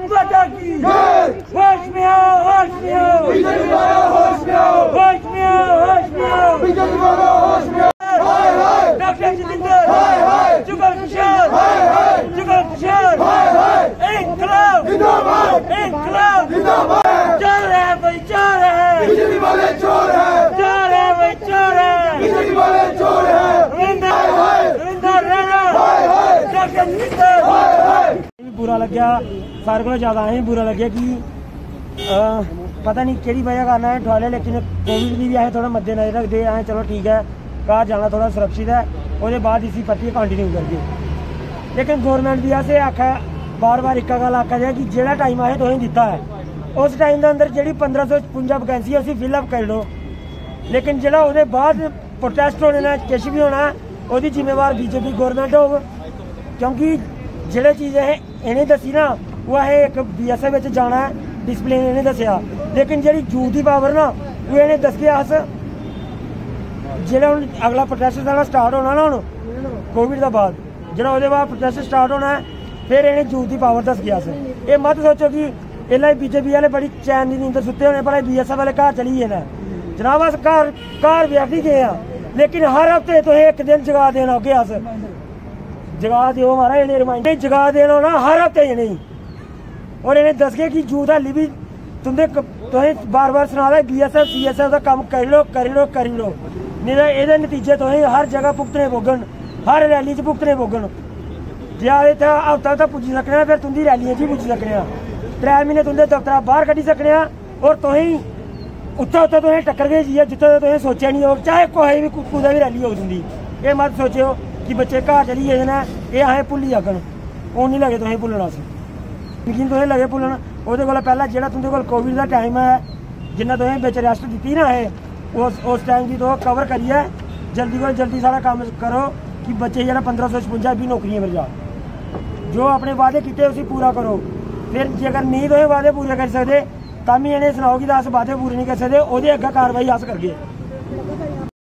माता की होश में आओ, होश में आओ, बीजेपी वालों होश में आओ, होश में आओ, होश में आओ, बीजेपी वालों होश में आओ। हाय हाय डॉक्टर जितेंद्र, हाय हाय जुगल किशोर, हाय हाय जुगल किशोर, हाय हाय इनकलाब, जिंदाबाद इनकलाब, जिंदाबाद। चोर है भाई, चोर है, बीजेपी वाले चोर हैं, चोर है भाई, चोर है, बीजेपी वाले चोर हैं। रविंदर राणा, हाय हाय डॉक्टर जितेंद्र। हाय हाय बुरा लग्या, सारे को ज्यादा अं बुरा लग्या कि पता नहीं केड़ी वजह कारण है ठुआले, लेकिन कोविड भी अं थोड़ा मद्देनजर रखते हैं। चलो ठीक है, घर जाना थोड़ा सुरक्षित है, उसके बाद इसी पर्ची कंटिन्यू करके। लेकिन गौरमेंट भी असें आखा बार बार एक गल आखा जाए कि जो टाइम असें तुसें दिता है उस टाइम के अंदर जी 1555 वैकेंसी असी फिलअप कर लो, लेकिन जो वो बाद प्रोटेस्ट होने ने कुछ भी होना वो जिम्मेवार बीजेपी गौरमेंट हो, क्योंकि जो चीज़ इन्हें दसी ना वो असें एक BSF जाना है, डिस्पलिन इन्हें दसिया, लेकिन जी यूथ की पावर ना वो इन्हें दस के अस जो अगला प्रोटेस्ट साढ़ा स्टार्ट होना ना हूँ कोविड के बाद, जो वो बाद प्रोटेस्ट स्टार्ट होना है, फिर इन्हें यूथ की पावर दस गया। ये मत सोचो कि इला बीजेपी वाले बड़ी चैन की नींद सुते होने, पर BSF वाले घर चली गए हैं जनाब। अस घर बैठी गए हैं, लेकिन हर हफ्ते तो एक दिन जगा देना होगे, अस जगा दो मारा इन्हें रिमाइंडर जगा देना ना हर हफ्ते इन्हें, और इन्हें दस गए कि यूथ हाली भी तुंदे तुसें बार बार सुना दा BSF CSF का कम करी लो करी लो करी लो, नहीं तो ये नतीजे तुसें हर जगह भुगतने पौगन, हर रैली च भुगतने पौगन। जे इतना हफ्ता तक पुज्जी सकने फिर तुंदी रैलियां च ही पुज्जी सकने, 3 महीने तुंदे दफ्तर बाहर कड्ढी सकने, और तुसें उत्थे उत्थे तुसें टक्कर गए जि'यां जित्थे तुसें सोचा नहीं हो, चाहे कोई भी कुदै भी रैली हो तुंदी। ये मत सोचो कि बच्चे घर चली गए ने ये असें भुल्ली जाङन, ओह् नहीं लगे तुसें भुल्लना, यकीन तुसें लगे भुल्लन। ओह्दे कोला पैह्लें जेह्ड़ा तुंदे कोल कोविड का टाइम है जिन्ना तुसें बिच रेस्ट दित्ती ना असें, उस टाइम की तुस कवर करिए जल्दी कोला जल्दी सारा कम्म करो कि बच्चे जेह्ड़ा 1555 भी नौकरियां मिल जा। जो अपने वादे किए उसी पूरा करो, फिर जेकर नहीं तुसें वादे पूरे कर सकते तां भी इन्हें सनाओ कि अस वादे पूरे नहीं कर सकते, ओह्दे अग्गें कार्रवाई अस करगे।